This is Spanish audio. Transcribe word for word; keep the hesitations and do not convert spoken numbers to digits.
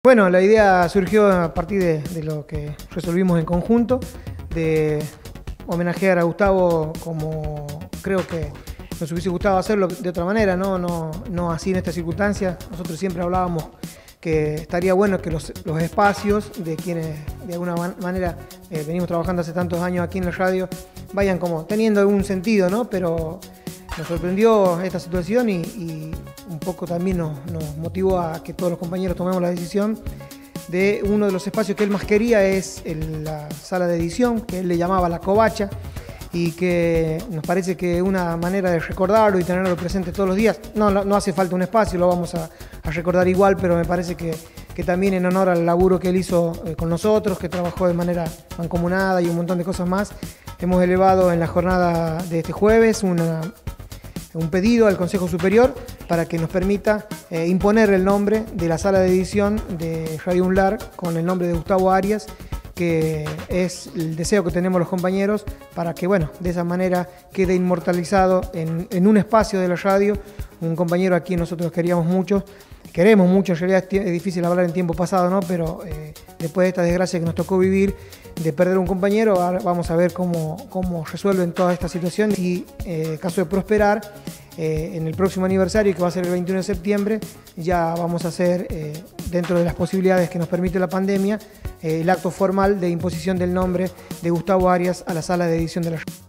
Bueno, la idea surgió a partir de, de lo que resolvimos en conjunto, de homenajear a Gustavo como creo que nos hubiese gustado hacerlo de otra manera, no, no, no así en estas circunstancias. Nosotros siempre hablábamos que estaría bueno que los, los espacios de quienes de alguna man manera eh, venimos trabajando hace tantos años aquí en la radio vayan como teniendo algún sentido, ¿no? Pero nos sorprendió esta situación y, y un poco también nos, nos motivó a que todos los compañeros tomemos la decisión de uno de los espacios que él más quería, es el, la sala de edición, que él le llamaba la covacha, y que nos parece que una manera de recordarlo y tenerlo presente todos los días, no, no hace falta un espacio, lo vamos a, a recordar igual, pero me parece que, que también en honor al laburo que él hizo eh, con nosotros, que trabajó de manera mancomunada y un montón de cosas más, hemos elevado en la jornada de este jueves una, un pedido al Consejo Superior para que nos permita eh, imponer el nombre de la sala de edición de Radio UNLAR con el nombre de Gustavo Arias, que es el deseo que tenemos los compañeros para que, bueno, de esa manera quede inmortalizado en, en un espacio de la radio, un compañero a quien nosotros queríamos mucho, queremos mucho, en realidad es difícil hablar en tiempo pasado, ¿no? Pero eh, después de esta desgracia que nos tocó vivir, de perder un compañero, ahora vamos a ver cómo, cómo resuelven toda esta situación y, en eh, caso de prosperar, eh, en el próximo aniversario, que va a ser el veintiuno de septiembre, ya vamos a hacer, eh, dentro de las posibilidades que nos permite la pandemia, eh, el acto formal de imposición del nombre de Gustavo Arias a la sala de edición de la radio.